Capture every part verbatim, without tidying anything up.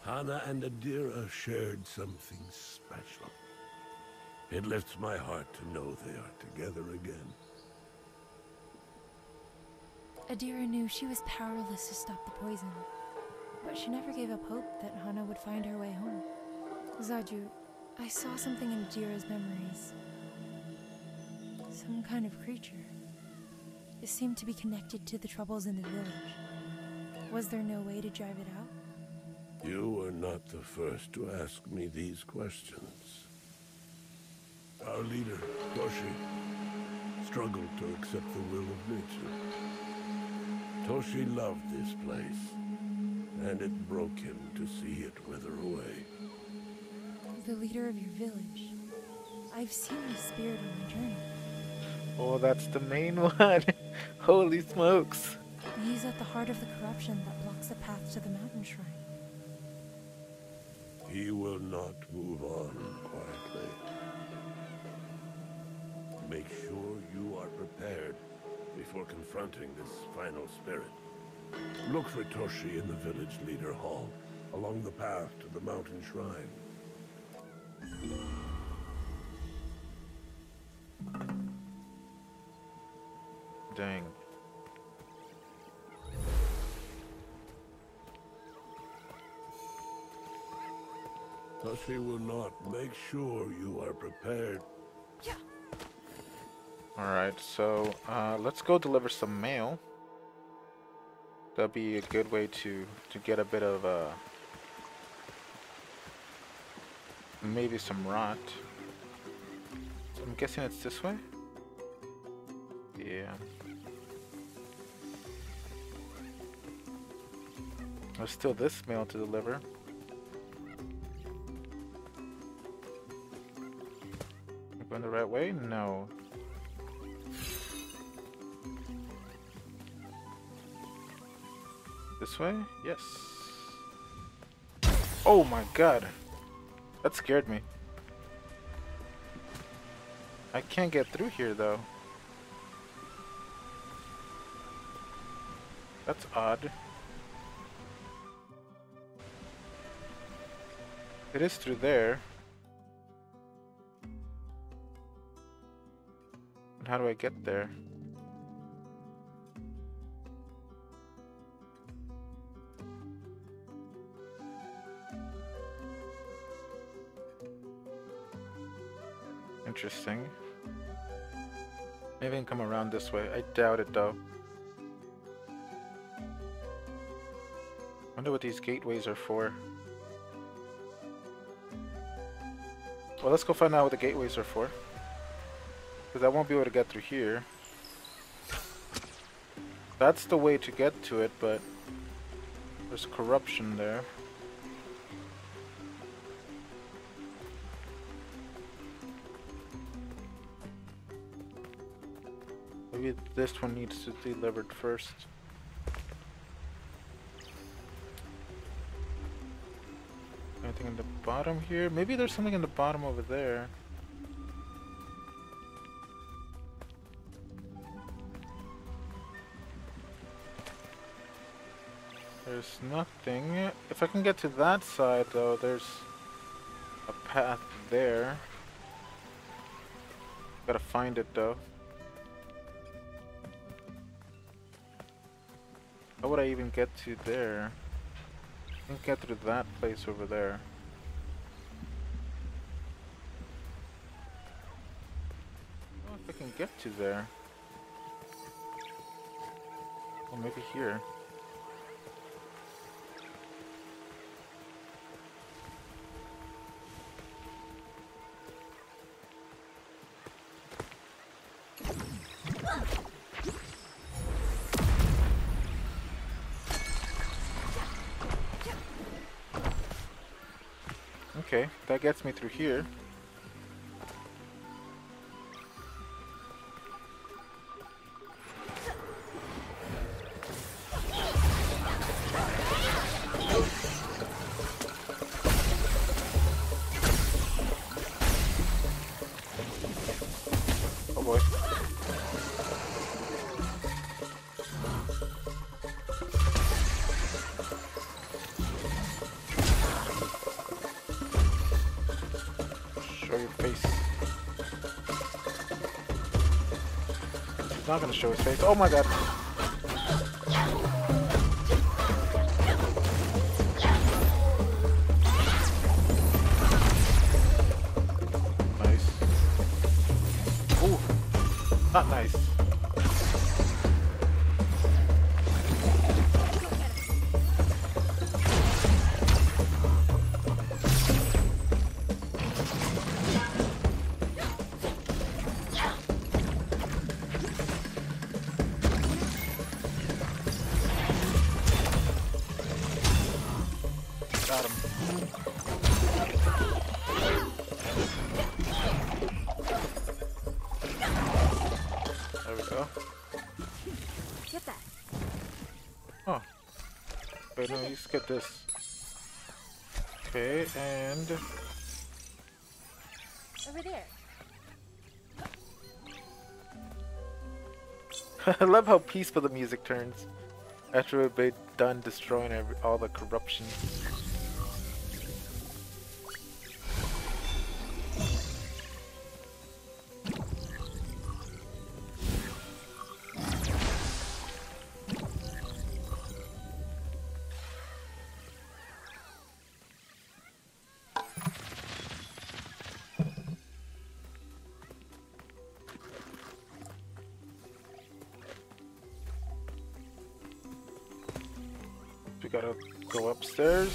Hana and Adira shared something special. It lifts my heart to know they are together again. Adira knew she was powerless to stop the poison, but she never gave up hope that Hana would find her way home. Zaju, I saw something in Adira's memories. Some kind of creature. It seemed to be connected to the troubles in the village. Was there no way to drive it out? You are not the first to ask me these questions. Our leader, Toshi, struggled to accept the will of nature. Toshi loved this place, and it broke him to see it wither away. The leader of your village. I've seen his spirit on my journey. Oh, that's the main one. Holy smokes. He's at the heart of the corruption that blocks the path to the mountain shrine. He will not move on quietly. Make sure you are prepared before confronting this final spirit. Look for Toshi in the village leader hall, along the path to the mountain shrine. Dang. Toshi will not. Make sure you are prepared. Yeah. Alright, so uh, let's go deliver some mail. That'd be a good way to, to get a bit of uh, maybe some rot. So I'm guessing it's this way? Yeah. There's still this mail to deliver. Am I going the right way? No. This way? Yes. Oh my god. That scared me. I can't get through here though. That's odd. It is through there. And how do I get there? Interesting. Maybe I can come around this way. I doubt it though. Wonder what these gateways are for. Well, let's go find out what the gateways are for. Because I won't be able to get through here. That's the way to get to it, but there's corruption there. Maybe this one needs to be delivered first. Anything in the bottom here? Maybe there's something in the bottom over there. There's nothing. If I can get to that side though, there's a path there. Gotta find it though. How would I even get to there? I can get through that place over there. I don't know if I can get to there. Or maybe here. Okay, that gets me through here. Oh boy. not gonna show his face. Oh my god. Nice. Ooh. Not nice. Got him. There we go. Get that. Oh. Wait, no, you skip this. Okay, and... Over there. I love how peaceful the music turns after we've been done destroying every, all the corruption. We gotta go upstairs.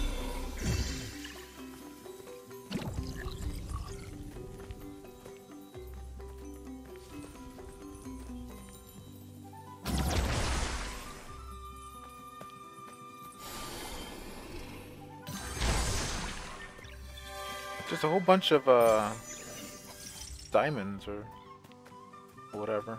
Just a whole bunch of uh, diamonds or whatever.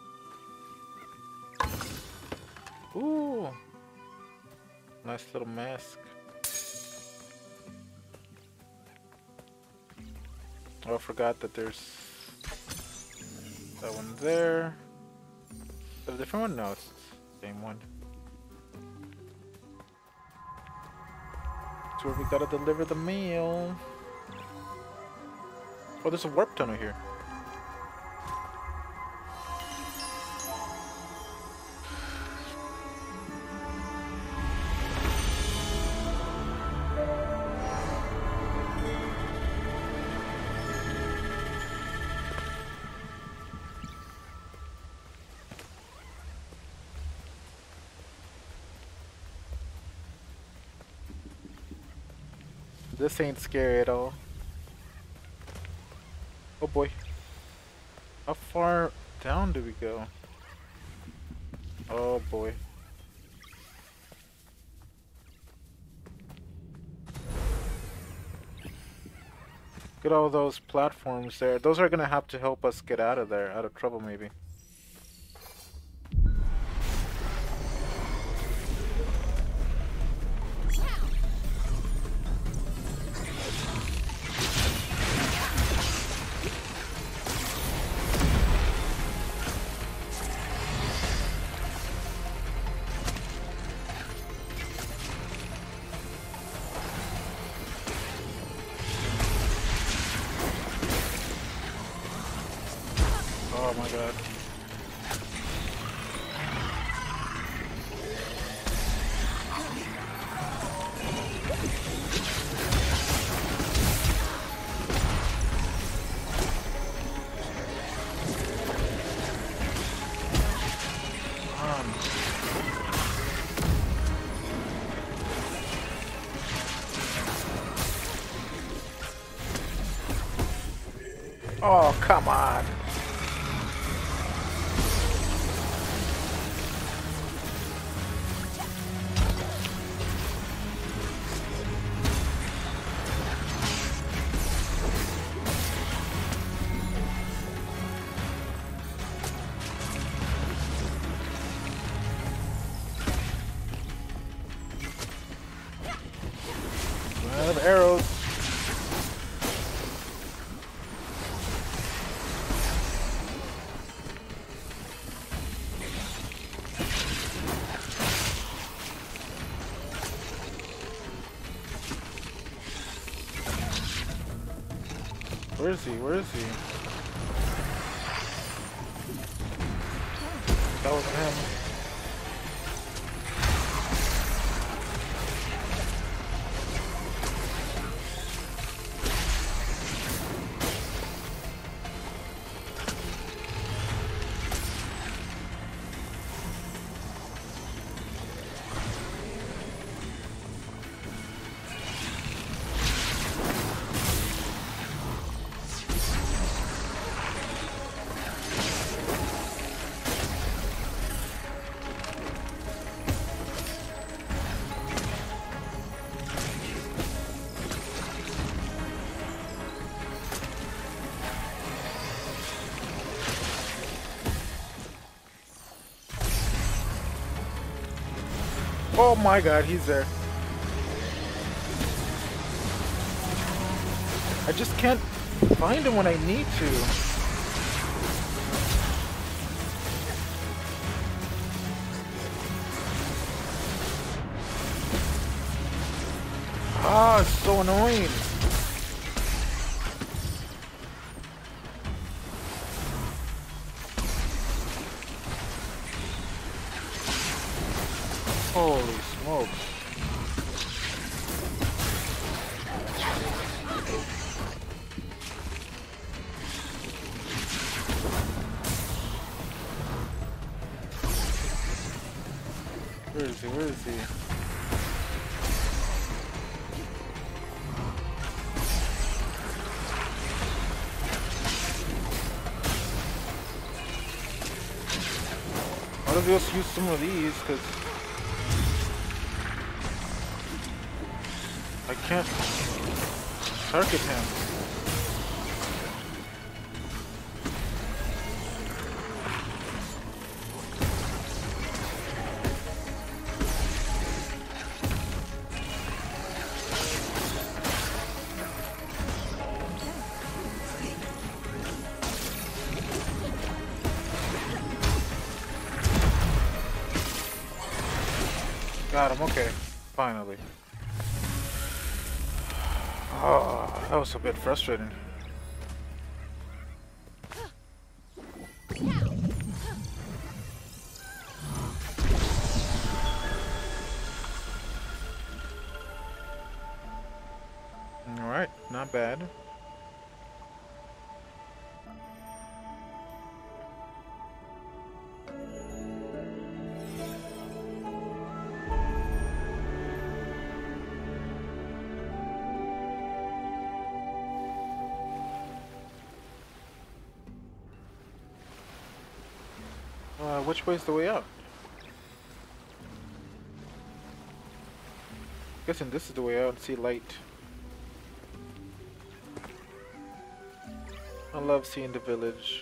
Ooh. Nice little mask. Oh, I forgot that there's that one there. Is that a different one? No, it's the same one. That's where we gotta deliver the mail. Oh, there's a warp tunnel here. This ain't scary at all. Oh boy. How far down do we go? Oh boy. Look at all those platforms there. Those are gonna have to help us get out of there, out of trouble maybe. Oh my god. Um. Oh, come on. I have arrows. Where is he? Where is he? wasn't him. Oh my god, he's there. I just can't find him when I need to. Ah, it's so annoying. Holy smokes. Where is he? Where is he? Why don't we just use some of these? Because I can't target him. Got him, okay. Finally. Oh, that was a bit frustrating. Alright, not bad. Uh, which way's the way out? Guessing this is the way out. See light. I love seeing the village.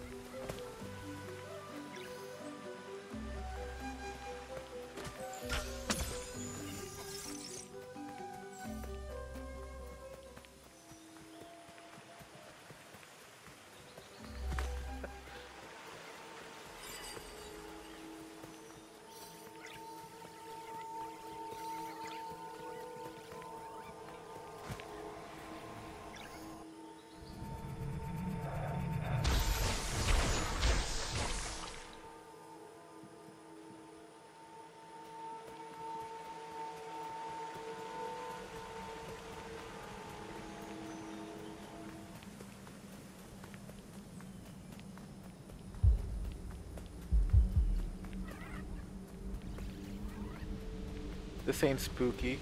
This ain't spooky.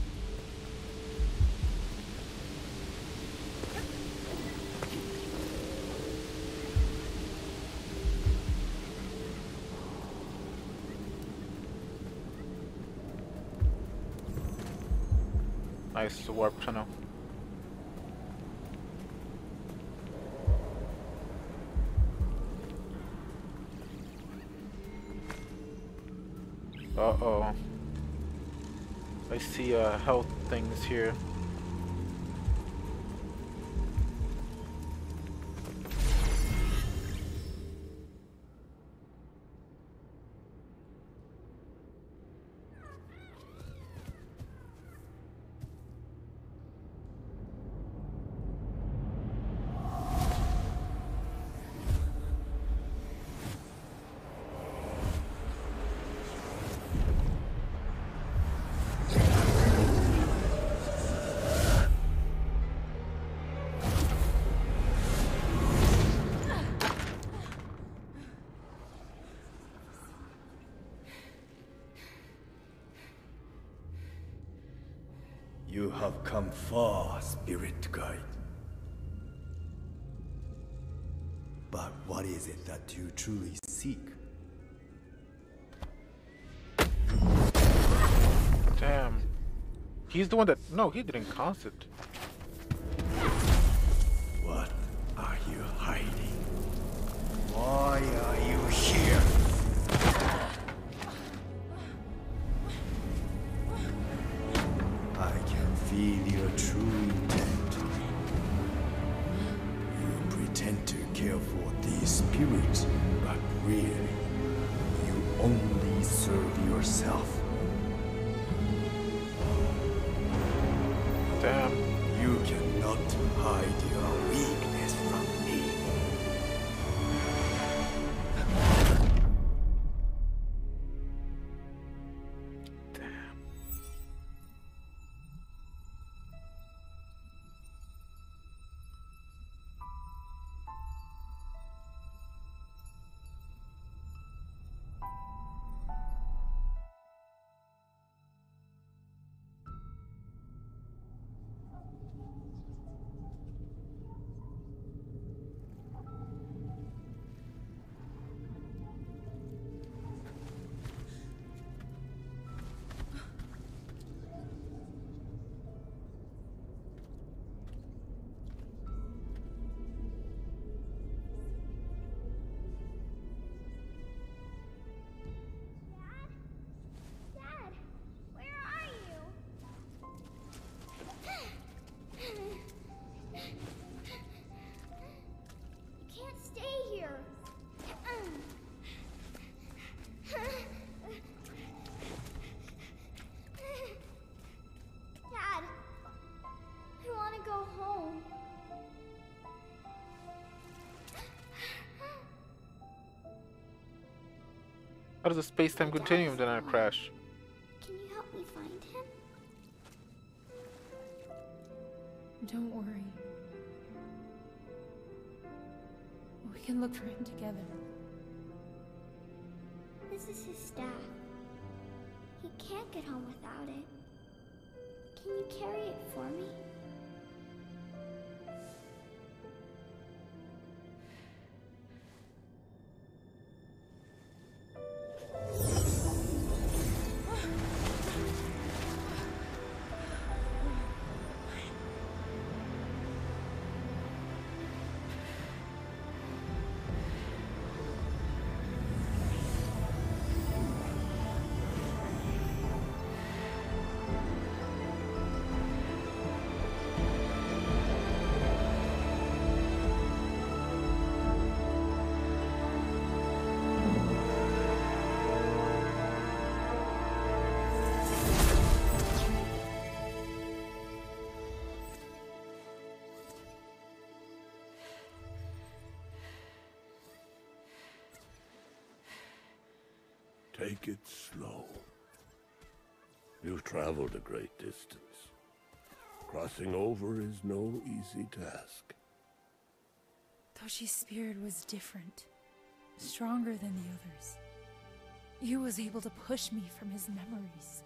Nice warp tunnel. Uh-oh. I see uh, health things here. You have come far, spirit guide. But what is it that you truly seek? Damn. He's the one that... No, he didn't cause it. What are you hiding? Why are you here? I can feel your true intent. You pretend to care for these spirits, but really, you only serve yourself. Damn. You cannot hide your weakness from me. How does the space-time continuum then not crash? Can you help me find him? Don't worry. We can look for him together. This is his staff. He can't get home without it. Can you carry it for me? Take it slow. You've traveled a great distance. Crossing over is no easy task. Toshi's spirit was different, stronger than the others. He was able to push me from his memories.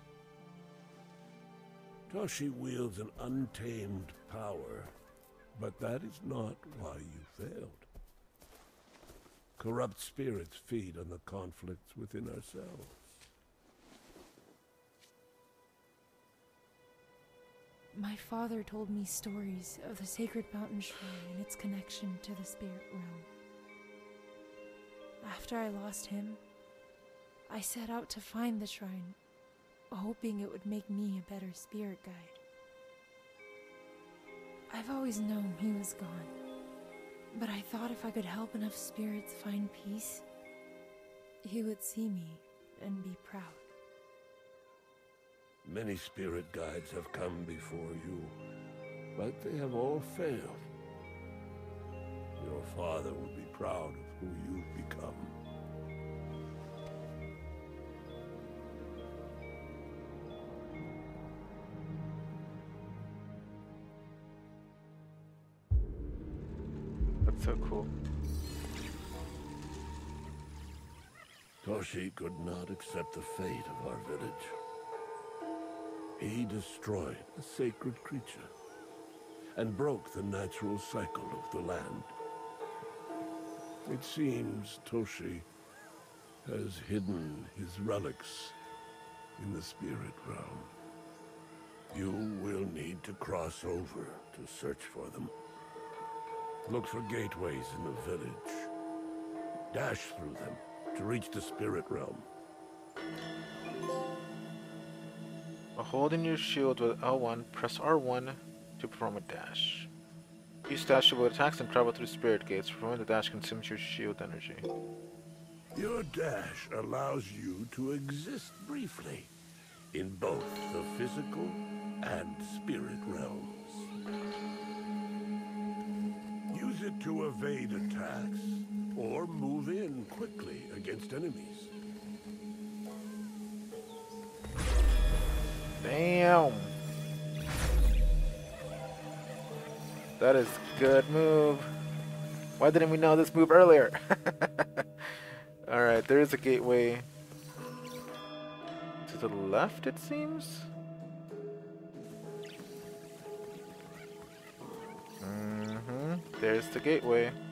Toshi wields an untamed power, but that is not why you failed. Corrupt spirits feed on the conflicts within ourselves. My father told me stories of the sacred mountain shrine and its connection to the spirit realm. After I lost him, I set out to find the shrine, hoping it would make me a better spirit guide. I've always known he was gone, but I thought if I could help enough spirits find peace, he would see me and be proud. Many spirit guides have come before you, but they have all failed. Your father would be proud of who you've become. That's so cool. Toshi could not accept the fate of our village. He destroyed a sacred creature and broke the natural cycle of the land. It seems Toshi has hidden his relics in the spirit realm. You will need to cross over to search for them. Look for gateways in the village. Dash through them to reach the spirit realm. While holding your shield with L one, press R one to perform a dash. Use dash with attacks and travel through spirit gates. Performing the dash consumes your shield energy. Your dash allows you to exist briefly in both the physical and spirit realms. Use it to evade attacks or move in quickly against enemies. Damn! That is good move. Why didn't we know this move earlier? Alright, there is a gateway to the left, it seems. Mm-hmm. There's the gateway.